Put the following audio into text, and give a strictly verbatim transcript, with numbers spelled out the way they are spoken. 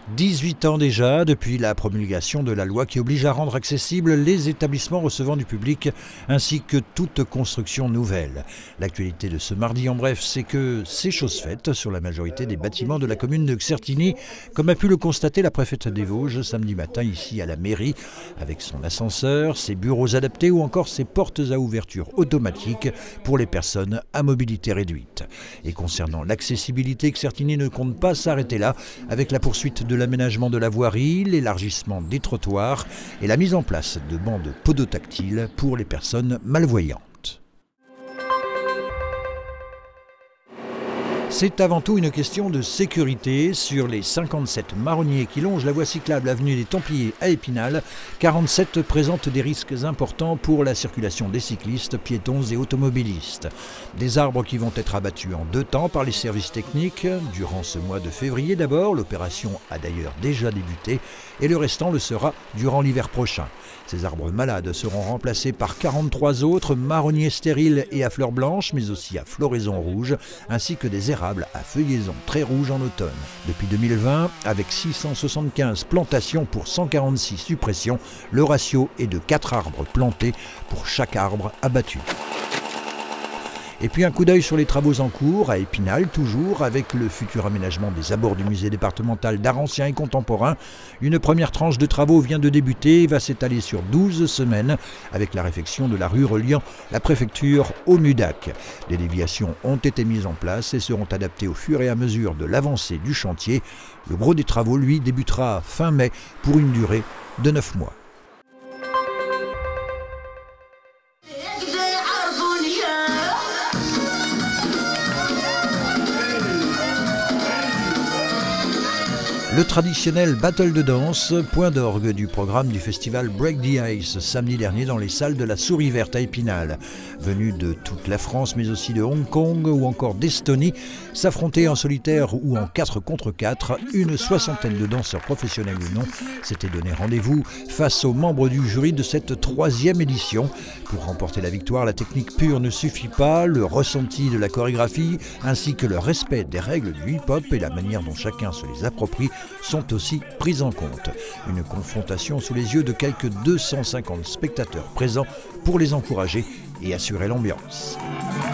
dix-huit ans déjà, depuis la promulgation de la loi qui oblige à rendre accessibles les établissements recevant du public ainsi que toute construction nouvelle. L'actualité de ce mardi, en bref, c'est que c'est chose faite sur la majorité des bâtiments de la commune de Certigny, comme a pu le constater la préfète des Vosges samedi matin ici à la mairie, avec son ascenseur, ses bureaux adaptés ou encore ses portes à ouverture automatiques pour les personnes à mobilité réduite. Et concernant l'accessibilité, Certigny ne compte pas s'arrêter là, avec la poursuite de l'aménagement de la voirie, l'élargissement des trottoirs et la mise en place de bandes podotactiles pour les personnes malvoyantes. C'est avant tout une question de sécurité. Sur les cinquante-sept marronniers qui longent la voie cyclable avenue des Templiers à Épinal, quarante-sept présentent des risques importants pour la circulation des cyclistes, piétons et automobilistes. Des arbres qui vont être abattus en deux temps par les services techniques. Durant ce mois de février d'abord, l'opération a d'ailleurs déjà débuté et le restant le sera durant l'hiver prochain. Ces arbres malades seront remplacés par quarante-trois autres marronniers stériles et à fleurs blanches, mais aussi à floraison rouge, ainsi que des érables à feuillaison très rouge en automne. Depuis deux mille vingt, avec six cent soixante-quinze plantations pour cent quarante-six suppressions, le ratio est de quatre arbres plantés pour chaque arbre abattu. Et puis un coup d'œil sur les travaux en cours à Épinal, toujours avec le futur aménagement des abords du musée départemental d'art ancien et contemporain. Une première tranche de travaux vient de débuter et va s'étaler sur douze semaines avec la réfection de la rue reliant la préfecture au Mudac. Des déviations ont été mises en place et seront adaptées au fur et à mesure de l'avancée du chantier. Le gros des travaux, lui, débutera fin mai pour une durée de neuf mois. Le traditionnel battle de danse, point d'orgue du programme du festival Break the Ice, samedi dernier dans les salles de la Souris Verte à Épinal. Venus de toute la France, mais aussi de Hong Kong ou encore d'Estonie, s'affronter en solitaire ou en quatre contre quatre, une soixantaine de danseurs professionnels ou non s'étaient donné rendez-vous face aux membres du jury de cette troisième édition. Pour remporter la victoire, la technique pure ne suffit pas, le ressenti de la chorégraphie ainsi que le respect des règles du hip-hop et la manière dont chacun se les approprie sont aussi prises en compte. Une confrontation sous les yeux de quelques deux cent cinquante spectateurs présents pour les encourager et assurer l'ambiance.